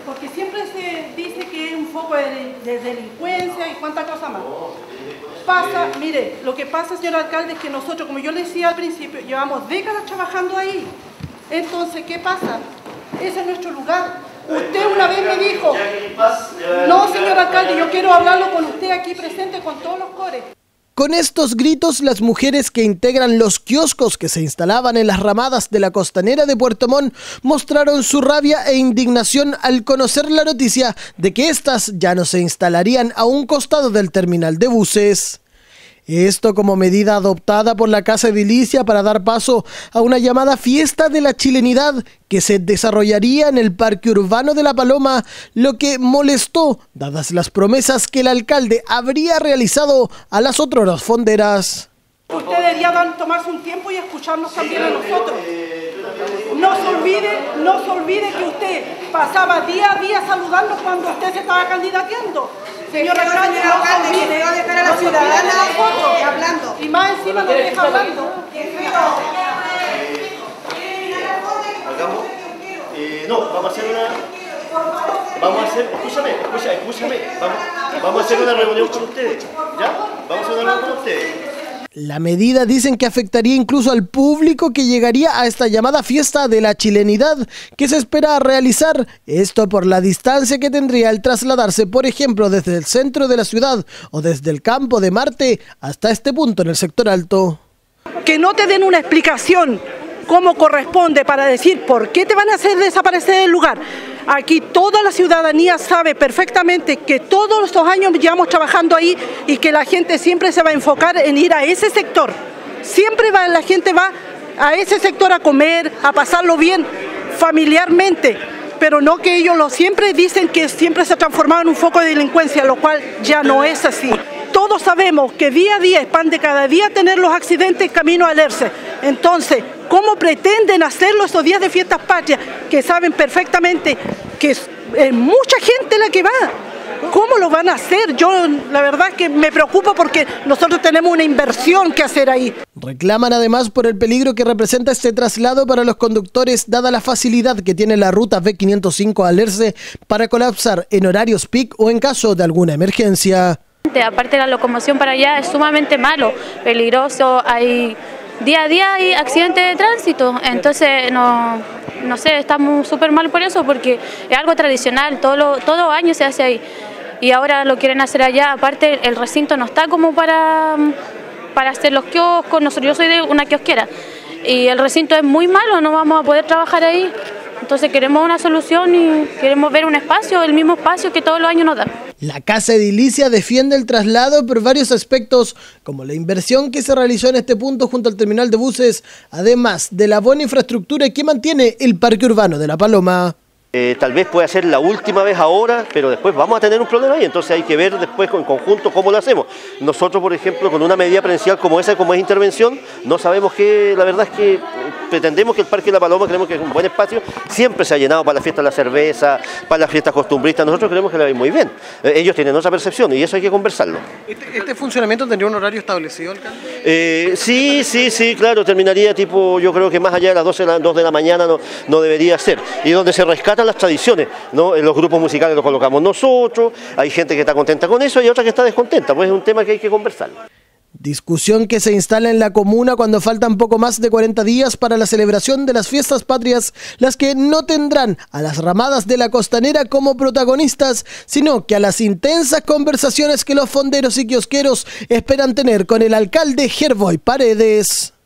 Porque siempre se dice que es un foco de delincuencia y cuánta cosa más. Pasa, mire, lo que pasa, señor alcalde, es que nosotros, como yo le decía al principio, llevamos décadas trabajando ahí. Entonces, ¿qué pasa? Ese es nuestro lugar. Usted una vez me dijo, no, señor alcalde, yo quiero hablarlo con usted aquí presente, con todos los cores. Con estos gritos, las mujeres que integran los kioscos que se instalaban en las ramadas de la costanera de Puerto Montt mostraron su rabia e indignación al conocer la noticia de que éstas ya no se instalarían a un costado del terminal de buses. Esto como medida adoptada por la Casa Edilicia para dar paso a una llamada fiesta de la chilenidad que se desarrollaría en el Parque Urbano de La Paloma, lo que molestó, dadas las promesas que el alcalde habría realizado a las otroras fonderas. Usted debería tomarse un tiempo y escucharnos también a nosotros. No se olvide que usted pasaba día a día saludando cuando usted se estaba candidateando. Señor alcalde, que se va a dejar a la ciudadana hablando. Y más encima nos deja hablando. Hagamos. No, vamos a hacer escúchame. Vamos a hacer una reunión con ustedes. ¿Ya? Vamos a hacer una reunión con ustedes. La medida dicen que afectaría incluso al público que llegaría a esta llamada fiesta de la chilenidad que se espera realizar, esto por la distancia que tendría al trasladarse, por ejemplo, desde el centro de la ciudad o desde el Campo de Marte hasta este punto en el sector alto. Que no te den una explicación como corresponde para decir por qué te van a hacer desaparecer del lugar. Aquí toda la ciudadanía sabe perfectamente que todos estos años llevamos trabajando ahí y que la gente siempre se va a enfocar en ir a ese sector. Siempre la gente va a ese sector a comer, a pasarlo bien, familiarmente, pero no que ellos siempre dicen que siempre se ha transformado en un foco de delincuencia, lo cual ya no es así. Todos sabemos que día a día es pan de cada día tener los accidentes camino a Alerce. Entonces, ¿cómo pretenden hacerlo estos días de fiestas patrias que saben perfectamente que es mucha gente la que va? ¿Cómo lo van a hacer? Yo la verdad es que me preocupa porque nosotros tenemos una inversión que hacer ahí. Reclaman además por el peligro que representa este traslado para los conductores, dada la facilidad que tiene la ruta B505 a Alerce para colapsar en horarios peak o en caso de alguna emergencia. Aparte, la locomoción para allá es sumamente malo, peligroso, día a día hay accidentes de tránsito, entonces no sé, estamos súper mal por eso porque es algo tradicional, todo año se hace ahí y ahora lo quieren hacer allá. Aparte el recinto no está como para hacer los kioscos, yo soy de una kiosquera y el recinto es muy malo, no vamos a poder trabajar ahí, entonces queremos una solución y queremos ver un espacio, el mismo espacio que todos los años nos dan. La Casa Edilicia defiende el traslado por varios aspectos, como la inversión que se realizó en este punto junto al terminal de buses, además de la buena infraestructura que mantiene el Parque Urbano de La Paloma. Tal vez pueda ser la última vez ahora, pero después vamos a tener un problema ahí, entonces hay que ver después en conjunto cómo lo hacemos. Nosotros, por ejemplo, con una medida presencial como esa, como es intervención, no sabemos qué, la verdad es que pretendemos que el Parque de La Paloma, creemos que es un buen espacio, siempre se ha llenado para la fiesta de la cerveza, para las fiestas costumbristas, nosotros creemos que lo ven muy bien. Ellos tienen otra percepción y eso hay que conversarlo. ¿Este funcionamiento tendría un horario establecido, alcalde? Sí, claro, terminaría tipo, yo creo que más allá de las 2 de la mañana no debería ser, y donde se rescatan las tradiciones, ¿no? En los grupos musicales los colocamos nosotros, hay gente que está contenta con eso y otra que está descontenta, pues es un tema que hay que conversar. Discusión que se instala en la comuna cuando faltan poco más de 40 días para la celebración de las fiestas patrias, las que no tendrán a las ramadas de la costanera como protagonistas, sino que a las intensas conversaciones que los fonderos y kiosqueros esperan tener con el alcalde Gerboy Paredes.